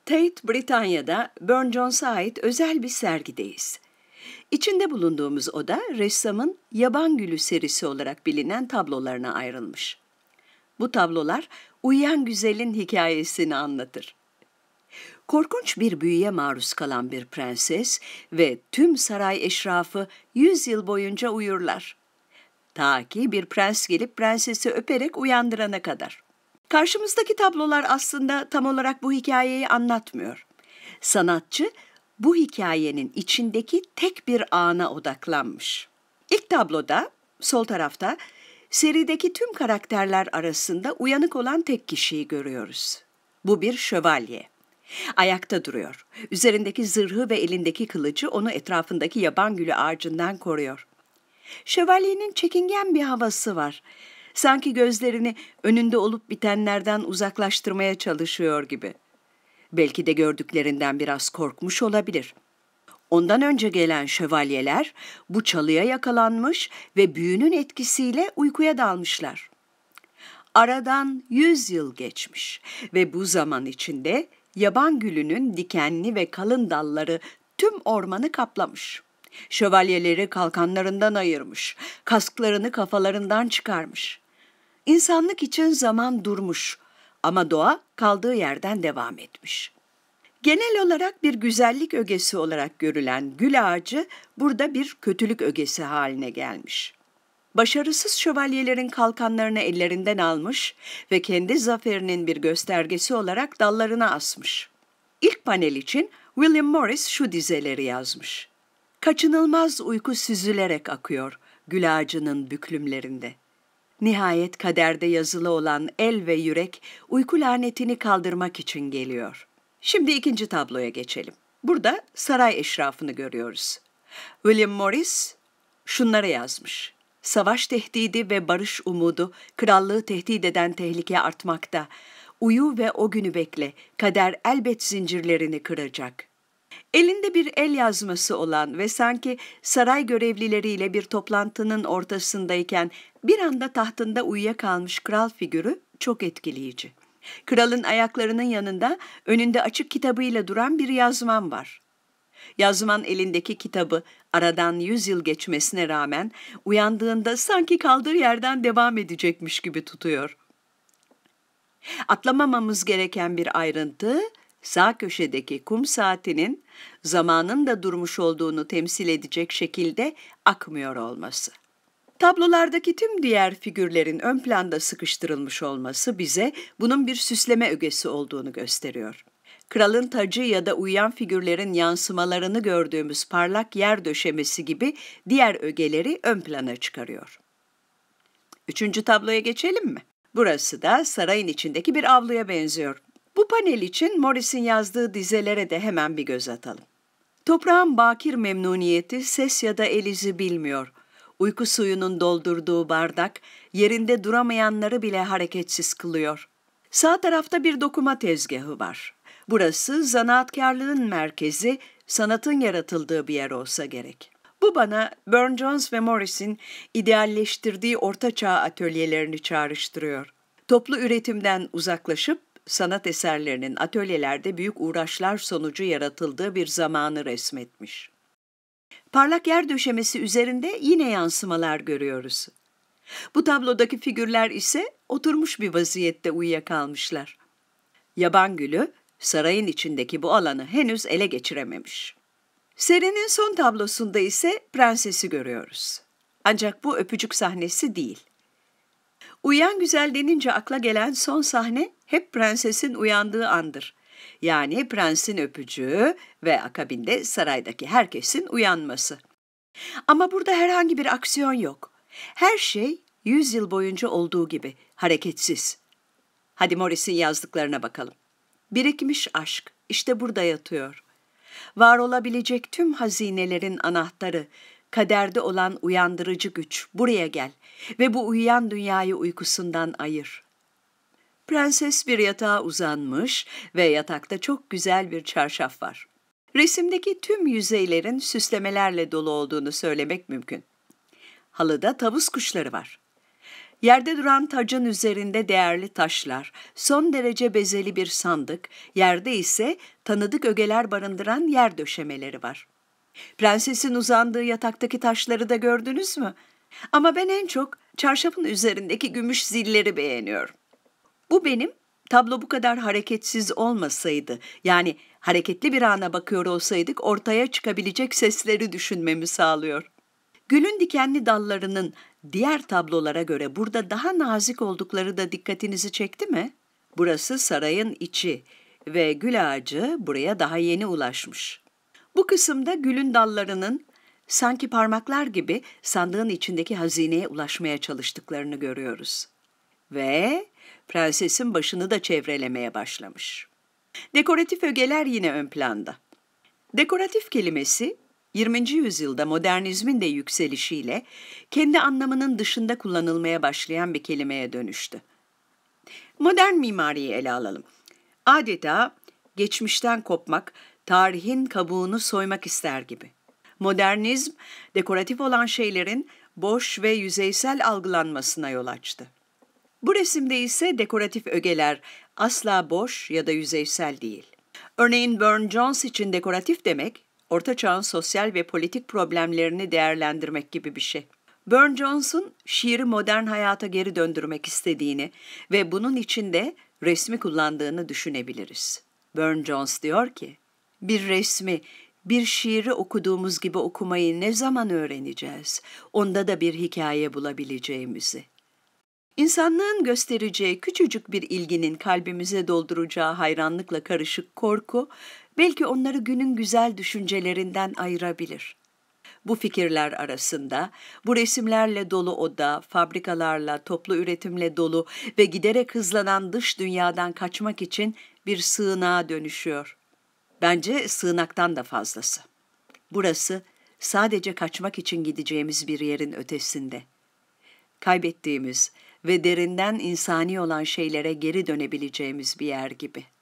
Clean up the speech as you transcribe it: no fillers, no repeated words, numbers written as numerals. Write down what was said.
Tate, Britanya'da Burne-Jones'a ait özel bir sergideyiz. İçinde bulunduğumuz oda, ressamın Yaban Gülü serisi olarak bilinen tablolarına ayrılmış. Bu tablolar, uyuyan güzelin hikayesini anlatır. Korkunç bir büyüye maruz kalan bir prenses ve tüm saray eşrafı 100 yıl boyunca uyurlar. Ta ki bir prens gelip prensesi öperek uyandırana kadar. Karşımızdaki tablolar aslında tam olarak bu hikayeyi anlatmıyor. Sanatçı, bu hikayenin içindeki tek bir ana odaklanmış. İlk tabloda, sol tarafta, serideki tüm karakterler arasında uyanık olan tek kişiyi görüyoruz. Bu bir şövalye. Ayakta duruyor. Üzerindeki zırhı ve elindeki kılıcı onu etrafındaki yaban gülü ağacından koruyor. Şövalyenin çekingen bir havası var. Sanki gözlerini önünde olup bitenlerden uzaklaştırmaya çalışıyor gibi. Belki de gördüklerinden biraz korkmuş olabilir. Ondan önce gelen şövalyeler bu çalıya yakalanmış ve büyünün etkisiyle uykuya dalmışlar. Aradan 100 yıl geçmiş ve bu zaman içinde yaban gülünün dikenli ve kalın dalları tüm ormanı kaplamış. Şövalyeleri kalkanlarından ayırmış, kasklarını kafalarından çıkarmış. İnsanlık için zaman durmuş ama doğa kaldığı yerden devam etmiş. Genel olarak bir güzellik ögesi olarak görülen gül ağacı burada bir kötülük ögesi haline gelmiş. Başarısız şövalyelerin kalkanlarını ellerinden almış ve kendi zaferinin bir göstergesi olarak dallarına asmış. İlk panel için William Morris şu dizeleri yazmış. Kaçınılmaz uyku süzülerek akıyor gül ağacının büklümlerinde. Nihayet kaderde yazılı olan el ve yürek uyku lanetini kaldırmak için geliyor. Şimdi ikinci tabloya geçelim. Burada saray eşrafını görüyoruz. William Morris şunları yazmış. Savaş tehdidi ve barış umudu, krallığı tehdit eden tehlike artmakta. Uyu ve o günü bekle, kader elbet zincirlerini kıracak. Elinde bir el yazması olan ve sanki saray görevlileriyle bir toplantının ortasındayken bir anda tahtında uyuyakalmış kral figürü çok etkileyici. Kralın ayaklarının yanında önünde açık kitabıyla duran bir yazman var. Yazman elindeki kitabı aradan 100 yıl geçmesine rağmen uyandığında sanki kaldığı yerden devam edecekmiş gibi tutuyor. Atlamamamız gereken bir ayrıntı, sağ köşedeki kum saatinin zamanın da durmuş olduğunu temsil edecek şekilde akmıyor olması. Tablolardaki tüm diğer figürlerin ön planda sıkıştırılmış olması bize bunun bir süsleme ögesi olduğunu gösteriyor. Kralın tacı ya da uyuyan figürlerin yansımalarını gördüğümüz parlak yer döşemesi gibi diğer ögeleri ön plana çıkarıyor. Üçüncü tabloya geçelim mi? Burası da sarayın içindeki bir avluya benziyor. Bu panel için Morris'in yazdığı dizelere de hemen bir göz atalım. Toprağın bakir memnuniyeti ses ya da el izi bilmiyor. Uyku suyunun doldurduğu bardak yerinde duramayanları bile hareketsiz kılıyor. Sağ tarafta bir dokuma tezgahı var. Burası zanaatkarlığın merkezi, sanatın yaratıldığı bir yer olsa gerek. Bu bana Burne-Jones ve Morris'in idealleştirdiği ortaçağ atölyelerini çağrıştırıyor. Toplu üretimden uzaklaşıp sanat eserlerinin atölyelerde büyük uğraşlar sonucu yaratıldığı bir zamanı resmetmiş. Parlak yer döşemesi üzerinde yine yansımalar görüyoruz. Bu tablodaki figürler ise oturmuş bir vaziyette uyuyakalmışlar. Yaban gülü, sarayın içindeki bu alanı henüz ele geçirememiş. Serinin son tablosunda ise prensesi görüyoruz. Ancak bu öpücük sahnesi değil. Uyuyan güzel denince akla gelen son sahne hep prensesin uyandığı andır. Yani prensin öpücüğü ve akabinde saraydaki herkesin uyanması. Ama burada herhangi bir aksiyon yok. Her şey 100 yıl boyunca olduğu gibi hareketsiz. Hadi Morris'in yazdıklarına bakalım. Birikmiş aşk işte burada yatıyor. Var olabilecek tüm hazinelerin anahtarı, kaderde olan uyandırıcı güç buraya gel ve bu uyuyan dünyayı uykusundan ayır. Prenses bir yatağa uzanmış ve yatakta çok güzel bir çarşaf var. Resimdeki tüm yüzeylerin süslemelerle dolu olduğunu söylemek mümkün. Halıda tavus kuşları var. Yerde duran tacın üzerinde değerli taşlar, son derece bezeli bir sandık, yerde ise tanıdık ögeler barındıran yer döşemeleri var. Prensesin uzandığı yataktaki taşları da gördünüz mü? Ama ben en çok çarşafın üzerindeki gümüş zilleri beğeniyorum. Bu benim tablo bu kadar hareketsiz olmasaydı, yani hareketli bir ana bakıyor olsaydık ortaya çıkabilecek sesleri düşünmemi sağlıyor. Gülün dikenli dallarının diğer tablolara göre burada daha nazik oldukları da dikkatinizi çekti mi? Burası sarayın içi ve gül ağacı buraya daha yeni ulaşmış. Bu kısımda gülün dallarının sanki parmaklar gibi sandığın içindeki hazineye ulaşmaya çalıştıklarını görüyoruz. Ve prensesin başını da çevrelemeye başlamış. Dekoratif ögeler yine ön planda. Dekoratif kelimesi 20. yüzyılda modernizmin de yükselişiyle kendi anlamının dışında kullanılmaya başlayan bir kelimeye dönüştü. Modern mimariyi ele alalım. Adeta geçmişten kopmak, tarihin kabuğunu soymak ister gibi. Modernizm, dekoratif olan şeylerin boş ve yüzeysel algılanmasına yol açtı. Bu resimde ise dekoratif ögeler asla boş ya da yüzeysel değil. Örneğin Burne-Jones için dekoratif demek, Orta Çağ'ın sosyal ve politik problemlerini değerlendirmek gibi bir şey. Burne-Jones'un şiiri modern hayata geri döndürmek istediğini ve bunun için de resmi kullandığını düşünebiliriz. Burne-Jones diyor ki, bir resmi, bir şiiri okuduğumuz gibi okumayı ne zaman öğreneceğiz? Onda da bir hikaye bulabileceğimizi. İnsanlığın göstereceği küçücük bir ilginin kalbimize dolduracağı hayranlıkla karışık korku, belki onları günün güzel düşüncelerinden ayırabilir. Bu fikirler arasında, bu resimlerle dolu oda, fabrikalarla, toplu üretimle dolu ve giderek hızlanan dış dünyadan kaçmak için bir sığınağa dönüşüyor. Bence sığınaktan da fazlası. Burası sadece kaçmak için gideceğimiz bir yerin ötesinde. Kaybettiğimiz ve derinden insani olan şeylere geri dönebileceğimiz bir yer gibi.